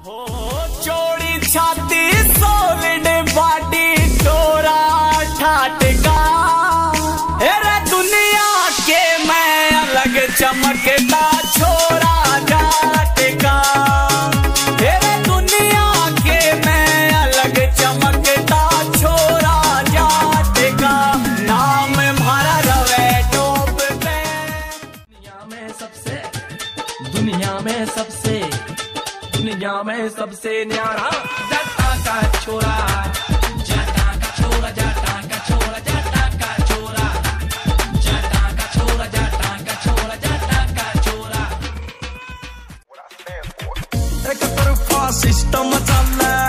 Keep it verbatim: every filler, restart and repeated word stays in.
हो चौड़ी छाती सॉलिड बॉडी डोरा ठाटका, अरे दुनिया के मैं अलग चमकता छोरा जाटका, अरे दुनिया के मैं अलग चमकता छोरा जाटका, नाम हमारा रवे टॉप पे। दुनिया में सबसे दुनिया में सबसे दुनिया में सबसे न्यारा जाटा का छोरा, जाटा का छोरा, जाटा का छोरा, जाटा का छोरा, जाटा का छोरा, जाटा का छोरा, जाटा का छोरा। एक तरफा सिस्टम चल